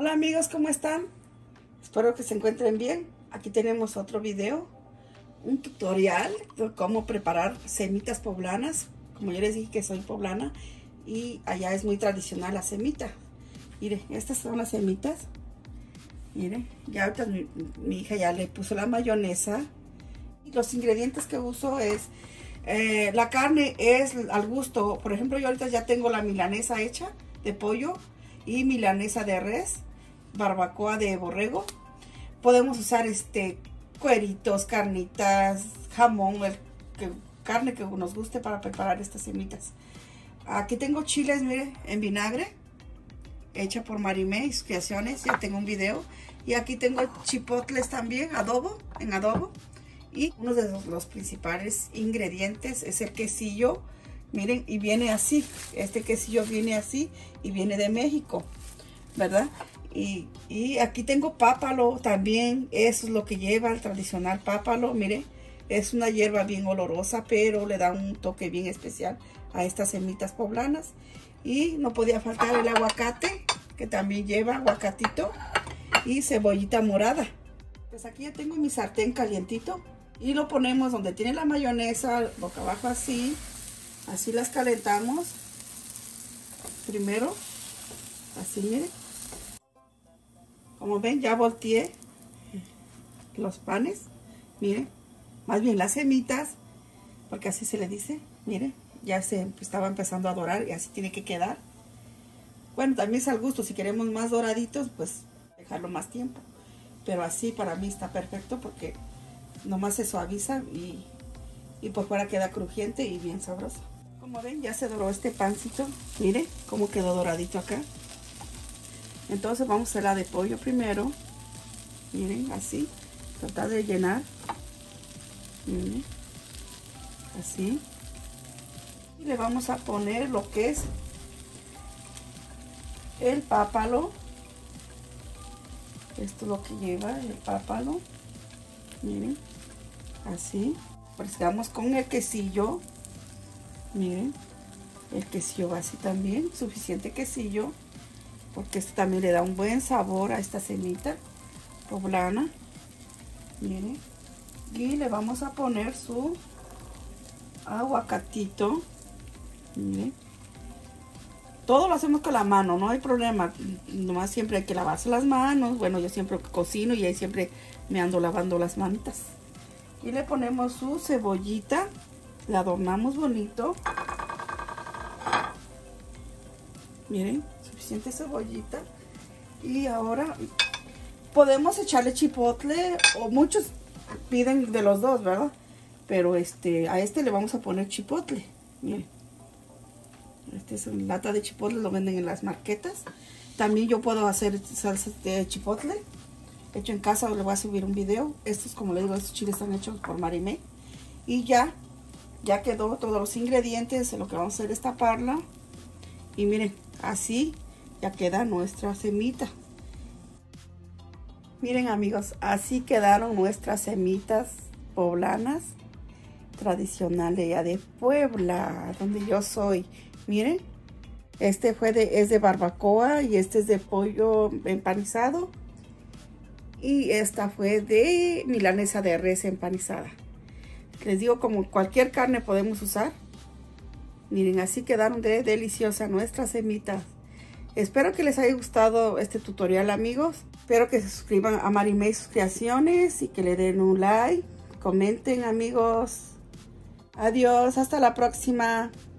Hola amigos, ¿cómo están? Espero que se encuentren bien. Aquí tenemos otro video, un tutorial de cómo preparar semitas poblanas. Como yo les dije que soy poblana y allá es muy tradicional la semita. Miren, estas son las semitas. Miren, ya ahorita mi hija ya le puso la mayonesa. Y los ingredientes que uso es, la carne es al gusto. Por ejemplo, yo ahorita ya tengo la milanesa hecha de pollo y milanesa de res, barbacoa de borrego. Podemos usar cueritos, carnitas, jamón, carne que nos guste para preparar estas semitas. Aquí tengo chiles, mire, en vinagre, hecha por Marimé y sus creaciones, ya tengo un video. Y aquí tengo chipotles también, en adobo. Y uno de los principales ingredientes es el quesillo. Miren, y viene así, este quesillo viene así y viene de México, ¿verdad? Y aquí tengo pápalo también, eso es lo que lleva el tradicional pápalo. Mire, es una hierba bien olorosa, pero le da un toque bien especial a estas semitas poblanas. Y no podía faltar el aguacate, que también lleva aguacatito y cebollita morada. Pues aquí ya tengo mi sartén calientito y lo ponemos donde tiene la mayonesa, boca abajo así. Así las calentamos. Primero, así miren. Como ven, ya volteé los panes. Miren, más bien las semitas, porque así se le dice. Miren, ya se estaba empezando a dorar y así tiene que quedar. Bueno, también es al gusto. Si queremos más doraditos, pues dejarlo más tiempo. Pero así para mí está perfecto porque nomás se suaviza y por fuera queda crujiente y bien sabroso. Como ven, ya se doró este pancito. Miren cómo quedó doradito acá. Entonces vamos a hacer la de pollo primero. Miren, así. Tratar de llenar. Miren. Así. Y le vamos a poner lo que es el pápalo. Esto es lo que lleva el pápalo. Miren. Así. Frescamos con el quesillo. Miren, el quesillo va así también, suficiente quesillo, porque esto también le da un buen sabor a esta semita poblana. Miren, y le vamos a poner su aguacatito. Miren, todo lo hacemos con la mano, no hay problema, nomás siempre hay que lavarse las manos. Bueno, yo siempre cocino y ahí siempre me ando lavando las manitas. Y le ponemos su cebollita. La adornamos bonito. Miren, suficiente cebollita. Y ahora podemos echarle chipotle, o muchos piden de los dos, ¿verdad? Pero a este le vamos a poner chipotle. Miren. Este es una lata de chipotle, lo venden en las marquetas. También yo puedo hacer salsa de chipotle hecho en casa, le voy a subir un video. Estos, como les digo, estos chiles están hechos por Marimé. Y ya quedó todos los ingredientes. Lo que vamos a hacer es taparla. Y miren, así ya queda nuestra semita. Miren amigos, así quedaron nuestras semitas poblanas tradicionales ya de Puebla, donde yo soy. Miren, es de barbacoa y este es de pollo empanizado. Y esta fue de milanesa de res empanizada. Les digo, como cualquier carne podemos usar. Miren, así quedaron de deliciosas nuestras semitas. Espero que les haya gustado este tutorial, amigos. Espero que se suscriban a Marimé y sus creaciones y que le den un like. Comenten, amigos. Adiós, hasta la próxima.